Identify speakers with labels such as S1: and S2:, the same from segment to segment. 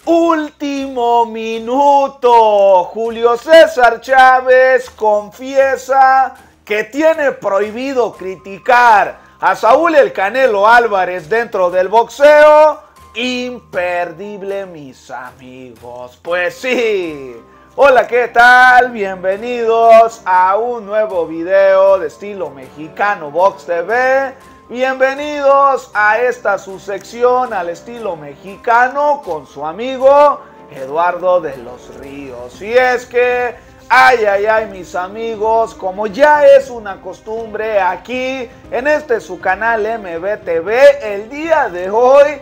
S1: Último minuto. Julio César Chávez confiesa que tiene prohibido criticar a Saúl El Canelo Álvarez dentro del boxeo. Imperdible, mis amigos. Pues sí. Hola, ¿qué tal? Bienvenidos a un nuevo video de estilo mexicano Box TV. Bienvenidos a esta su sección al estilo mexicano con su amigo Eduardo de los Ríos. Y es que, ay, mis amigos, como ya es una costumbre aquí en este su canal MBTV, el día de hoy,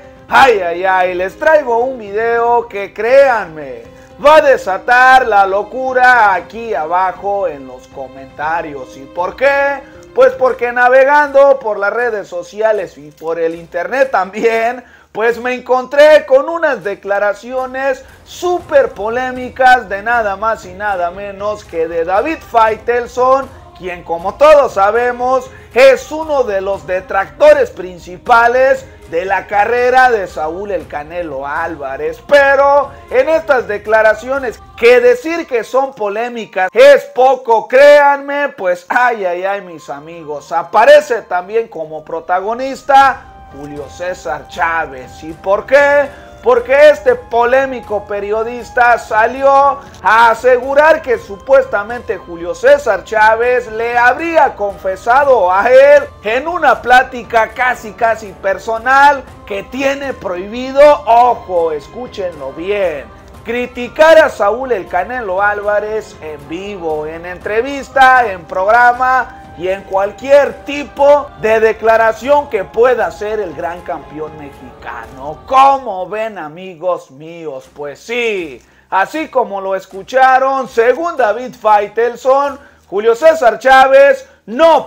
S1: les traigo un video que, créanme, va a desatar la locura aquí abajo en los comentarios. ¿Y por qué? Pues porque navegando por las redes sociales y por el internet también, pues me encontré con unas declaraciones súper polémicas de nada más y nada menos que de David Faitelson, quien, como todos sabemos, es uno de los detractores principales de la carrera de Saúl El Canelo Álvarez. Pero en estas declaraciones, que decir que son polémicas es poco, créanme, pues mis amigos, aparece también como protagonista Julio César Chávez. ¿Y por qué? Porque este polémico periodista salió a asegurar que supuestamente Julio César Chávez le habría confesado a él en una plática casi personal que tiene prohibido, ojo, escúchenlo bien, criticar a Saúl El Canelo Álvarez en vivo, en entrevista, en programa y en cualquier tipo de declaración que pueda hacer el gran campeón mexicano. ¿Cómo ven, amigos míos? Pues sí, así como lo escucharon, según David Faitelson, Julio César Chávez no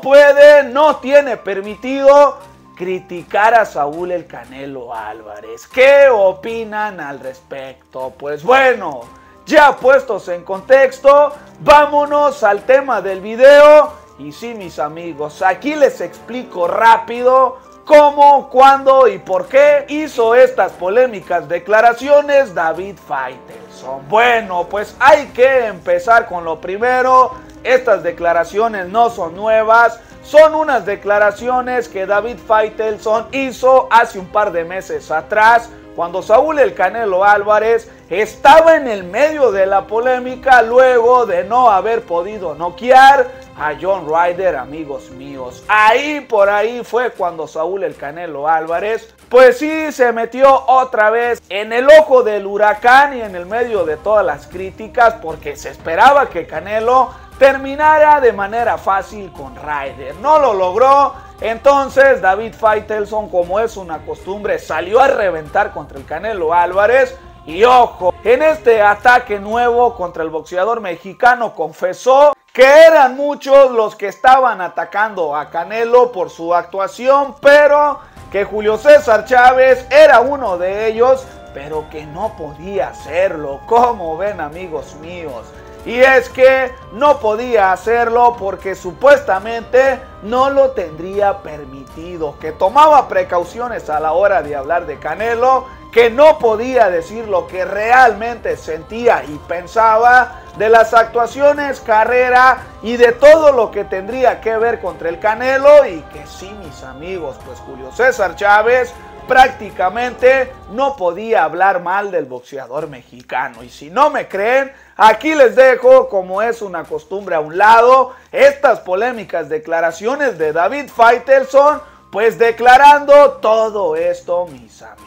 S1: tiene permitido criticar a Saúl El Canelo Álvarez. ¿Qué opinan al respecto? Pues bueno, ya puestos en contexto, vámonos al tema del video. Y sí, mis amigos, aquí les explico rápido cómo, cuándo y por qué hizo estas polémicas declaraciones David Faitelson. Bueno, pues hay que empezar con lo primero. Estas declaraciones no son nuevas, son unas declaraciones que David Faitelson hizo hace un par de meses atrás, cuando Saúl El Canelo Álvarez estaba en el medio de la polémica luego de no haber podido noquear a John Ryder, amigos míos. Por ahí fue cuando Saúl El Canelo Álvarez, pues sí, se metió otra vez en el ojo del huracán y en el medio de todas las críticas, porque se esperaba que Canelo terminara de manera fácil con Ryder. No lo logró. Entonces David Faitelson, como es una costumbre, salió a reventar contra el Canelo Álvarez. Y ojo, en este ataque nuevo contra el boxeador mexicano confesó que eran muchos los que estaban atacando a Canelo por su actuación, pero que Julio César Chávez era uno de ellos, pero que no podía hacerlo. ¿Cómo ven, amigos míos? Y es que no podía hacerlo porque supuestamente no lo tendría permitido, que tomaba precauciones a la hora de hablar de Canelo, que no podía decir lo que realmente sentía y pensaba de las actuaciones, carrera y de todo lo que tendría que ver contra el Canelo. Y que sí, mis amigos, pues Julio César Chávez prácticamente no podía hablar mal del boxeador mexicano. Y si no me creen, aquí les dejo, como es una costumbre a un lado, estas polémicas declaraciones de David Faitelson, pues declarando todo esto, mis amigos.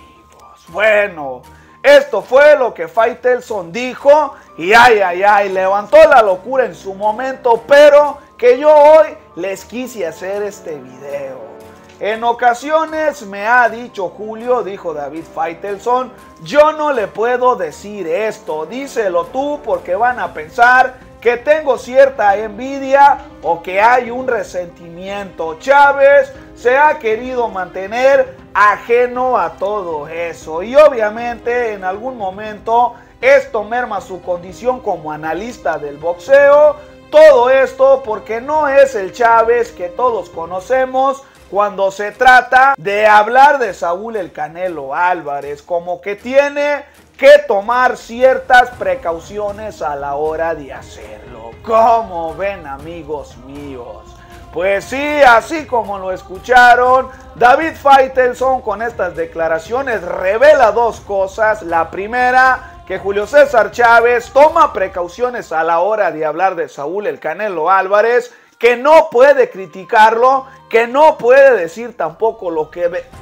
S1: Bueno, esto fue lo que Faitelson dijo y levantó la locura en su momento, pero que yo hoy les quise hacer este video. En ocasiones me ha dicho Julio, dijo David Faitelson, yo no le puedo decir esto, díselo tú porque van a pensar que tengo cierta envidia o que hay un resentimiento. Chávez se ha querido mantener ajeno a todo eso y obviamente en algún momento esto merma su condición como analista del boxeo. Todo esto porque no es el Chávez que todos conocemos cuando se trata de hablar de Saúl El Canelo Álvarez, como que tiene que tomar ciertas precauciones a la hora de hacerlo. ¿Cómo ven, amigos míos? Pues sí, así como lo escucharon, David Faitelson con estas declaraciones revela dos cosas. La primera, que Julio César Chávez toma precauciones a la hora de hablar de Saúl El Canelo Álvarez, que no puede criticarlo, que no puede decir tampoco lo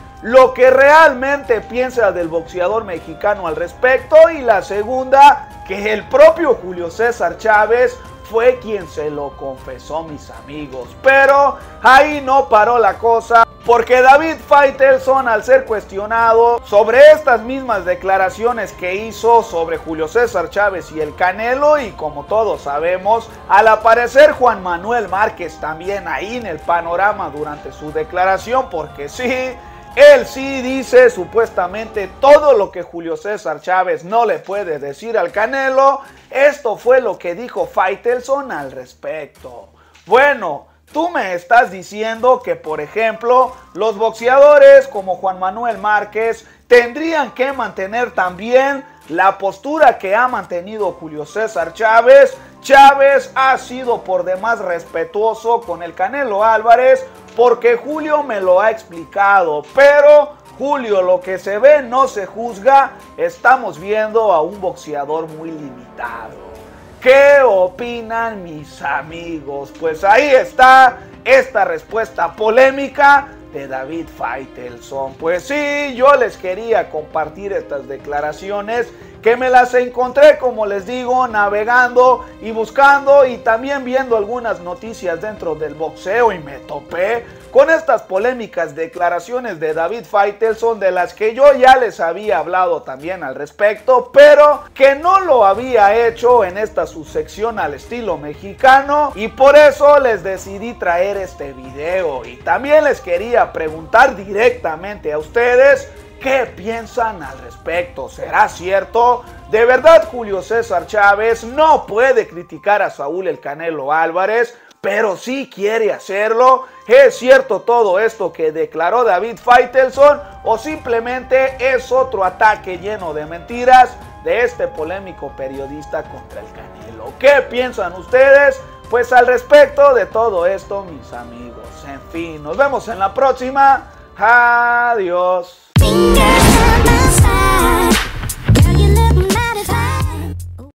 S1: que realmente piensa del boxeador mexicano al respecto. Y la segunda, que el propio Julio César Chávez fue quien se lo confesó, mis amigos. Pero ahí no paró la cosa, porque David Faitelson, al ser cuestionado sobre estas mismas declaraciones que hizo sobre Julio César Chávez y el Canelo, y como todos sabemos, al aparecer Juan Manuel Márquez también ahí en el panorama durante su declaración, porque sí, él sí dice supuestamente todo lo que Julio César Chávez no le puede decir al Canelo. Esto fue lo que dijo Faitelson al respecto. Bueno, tú me estás diciendo que, por ejemplo, los boxeadores como Juan Manuel Márquez tendrían que mantener también la postura que ha mantenido Julio César Chávez. Chávez ha sido por demás respetuoso con el Canelo Álvarez, porque Julio me lo ha explicado, pero Julio, lo que se ve no se juzga. Estamos viendo a un boxeador muy limitado. ¿Qué opinan, mis amigos? Pues ahí está esta respuesta polémica de David Faitelson. Pues sí, yo les quería compartir estas declaraciones, que me las encontré, como les digo, navegando y buscando y también viendo algunas noticias dentro del boxeo, y me topé con estas polémicas declaraciones de David Faitelson, de las que yo ya les había hablado también al respecto, pero que no lo había hecho en esta subsección al estilo mexicano, y por eso les decidí traer este video. Y también les quería preguntar directamente a ustedes, ¿qué piensan al respecto? ¿Será cierto? ¿De verdad Julio César Chávez no puede criticar a Saúl El Canelo Álvarez, pero sí quiere hacerlo? ¿Es cierto todo esto que declaró David Faitelson, o simplemente es otro ataque lleno de mentiras de este polémico periodista contra el Canelo? ¿Qué piensan ustedes? Pues al respecto de todo esto, mis amigos. En fin, nos vemos en la próxima. Adiós. Fingers on my side.